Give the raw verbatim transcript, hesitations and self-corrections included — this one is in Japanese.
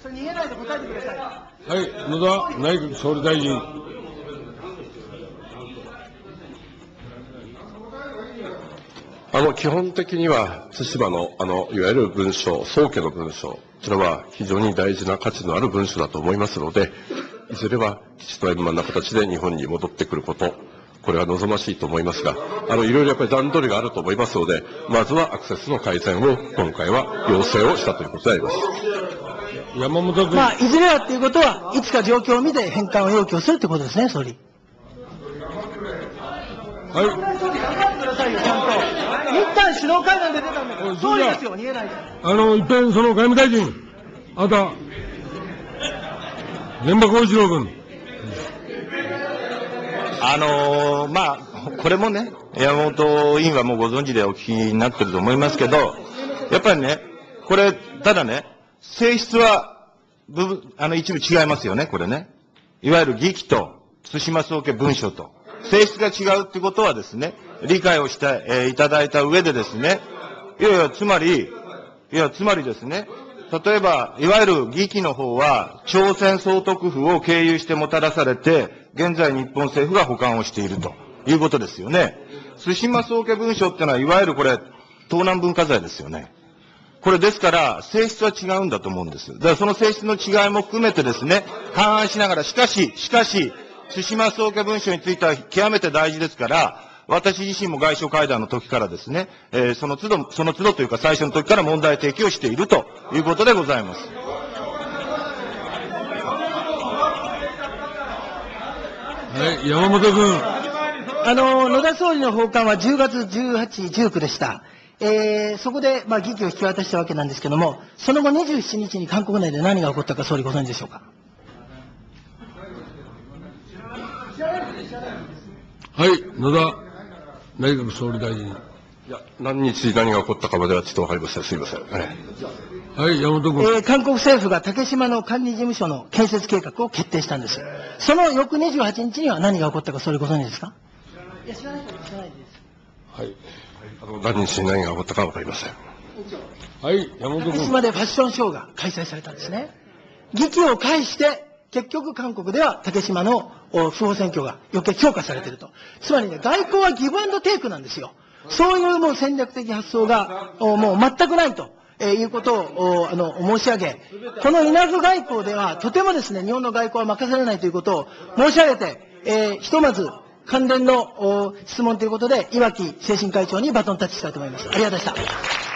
それ逃げないで答えてください。 はい、野田内閣総理大臣。 あの、基本的には、対馬の、あの、いわゆる文書、早期の文書、こちらは非常に大事な価値のある文書だと思いますので、いずれは基地と円満な形で日本に戻ってくること、これは望ましいと思いますが、あの、いろいろやっぱり段取りがあると思いますので、まずはアクセスの改善を今回は要請をしたということであります。 山本君。 まあ、いずれはっていうことは、いつか状況を見て返還を要求するってことですね、総理。 はい。 総理、頑張ってくださいよ、ちゃんと。一旦首脳会談で出たんだから、総理ですよ、逃げないで。 あの、一遍その外務大臣、あとは、玄葉幸一郎君。 あのー、まあ、これもね、山本委員はもうご存知でお聞きになってると思いますけど、やっぱりね、これ、ただね、性質は、部分、あの、一部違いますよね、これね。いわゆる議記と、対馬総家文書と、性質が違うってことはですね、理解をして、えー、いただいた上でですね、いやいや、つまり、いや、つまりですね、例えば、いわゆる議記の方は、朝鮮総督府を経由してもたらされて、現在日本政府が保管をしているということですよね。対馬総家文書ってのは、いわゆるこれ、東南文化財ですよね。これですから、性質は違うんだと思うんです。だからその性質の違いも含めてですね、勘案しながら、しかし、しかし、対馬総家文書については極めて大事ですから、私自身も外相会談の時からですね、えー、その都度、その都度というか最初の時から問題提起をしているということでございます。 はい、山本君。 あの、野田総理の訪韓はじゅうがつじゅうはち、じゅうくでした。えー、そこで、まあ、議記を引き渡したわけなんですけども、その後にじゅうしちにちに韓国内で何が起こったか総理ご存知でしょうか。 はい、野田内閣総理大臣。 いや、何日何が起こったかまではちょっとわかりません。すいません。はい、 はい、山本君。 えー、韓国政府が竹島の管理事務所の建設計画を決定したんです。その翌にじゅうはちにちには何が起こったか総理ご存知ですか。いや、知らないです。知らないです。 はい。あの、何日に何が起こったかわかりません。 はい、山本君。 竹島でファッションショーが開催されたんですね。議記を介して、結局韓国では竹島の不法占拠が余計強化されていると。つまりね、外交はギブアンドテイクなんですよ。そういうもう戦略的発想がもう全くないと、えー、いうことをあの申し上げ、この稲津外交ではとてもですね、日本の外交は任せられないということを申し上げて、えー、ひとまず関連の質問ということで、岩城政審会長にバトンタッチしたいと思います。ありがとうございました。